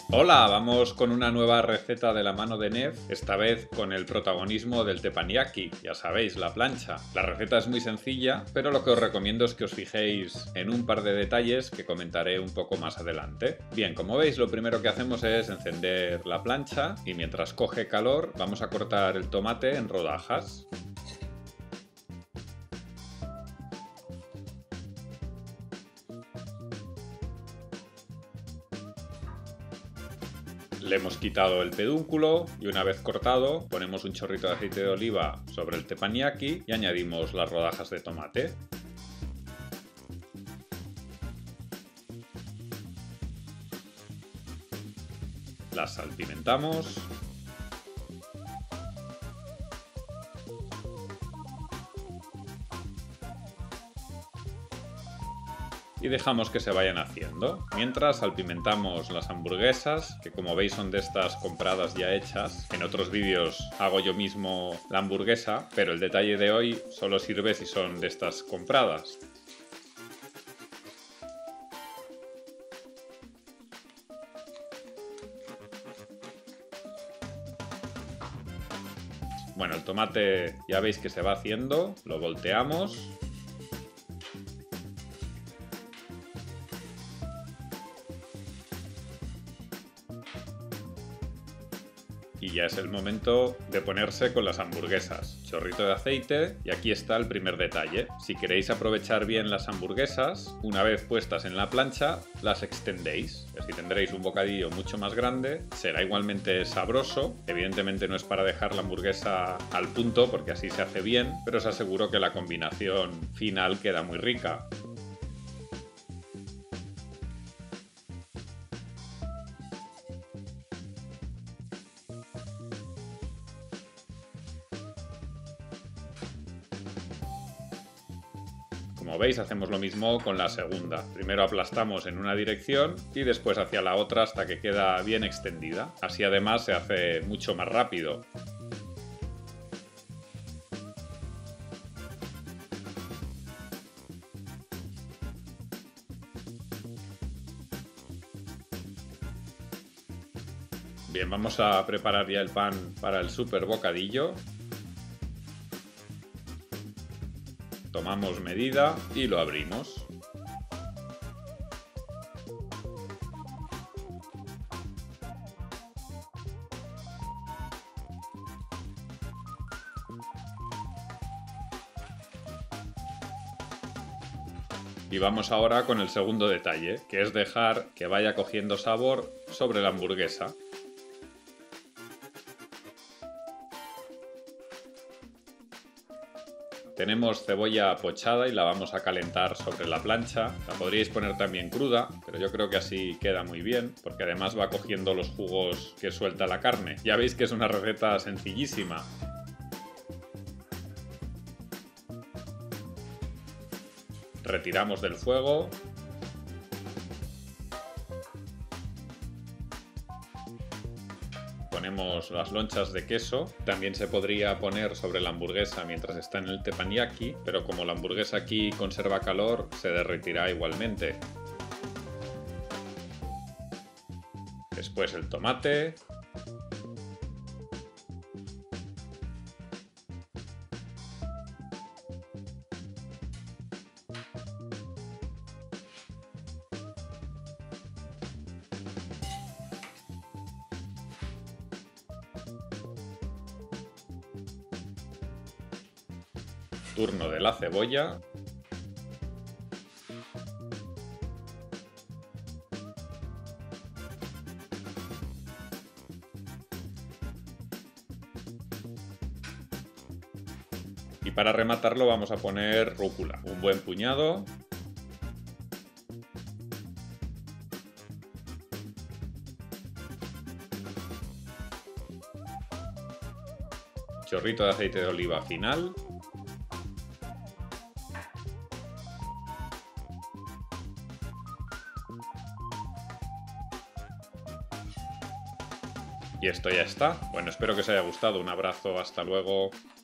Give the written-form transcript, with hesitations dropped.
Hola, vamos con una nueva receta de la mano de Nev, esta vez con el protagonismo del teppanyaki, ya sabéis, la plancha. La receta es muy sencilla, pero lo que os recomiendo es que os fijéis en un par de detalles que comentaré un poco más adelante. Bien, como veis, lo primero que hacemos es encender la plancha y mientras coge calor vamos a cortar el tomate en rodajas. Le hemos quitado el pedúnculo y una vez cortado ponemos un chorrito de aceite de oliva sobre el teppanyaki y añadimos las rodajas de tomate. Las salpimentamos. Y dejamos que se vayan haciendo. Mientras salpimentamos las hamburguesas, que como veis son de estas compradas ya hechas. En otros vídeos hago yo mismo la hamburguesa, pero el detalle de hoy solo sirve si son de estas compradas. Bueno, el tomate ya veis que se va haciendo, lo volteamos. Y ya es el momento de ponerse con las hamburguesas. Chorrito de aceite y aquí está el primer detalle. Si queréis aprovechar bien las hamburguesas, una vez puestas en la plancha, las extendéis. Así tendréis un bocadillo mucho más grande, será igualmente sabroso. Evidentemente no es para dejar la hamburguesa al punto porque así se hace bien, pero os aseguro que la combinación final queda muy rica. Como veis, hacemos lo mismo con la segunda. Primero aplastamos en una dirección y después hacia la otra hasta que queda bien extendida. Así además se hace mucho más rápido. Bien, vamos a preparar ya el pan para el super bocadillo. Tomamos medida y lo abrimos. Y vamos ahora con el segundo detalle, que es dejar que vaya cogiendo sabor sobre la hamburguesa. Tenemos cebolla pochada y la vamos a calentar sobre la plancha. La podríais poner también cruda, pero yo creo que así queda muy bien, porque además va cogiendo los jugos que suelta la carne. Ya veis que es una receta sencillísima. Retiramos del fuego. Ponemos las lonchas de queso. También se podría poner sobre la hamburguesa mientras está en el teppanyaki, pero como la hamburguesa aquí conserva calor, se derretirá igualmente. Después el tomate. Turno de la cebolla. Y para rematarlo vamos a poner rúcula, un buen puñado. Chorrito de aceite de oliva final. Y esto ya está. Bueno, espero que os haya gustado. Un abrazo, hasta luego.